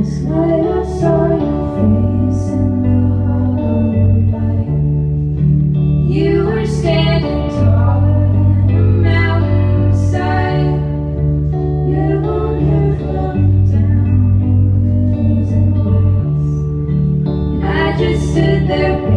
night I saw your face in the hollow light. You were standing taller than a mountainside. Your long hair flowed down in crimson waves, and I just stood there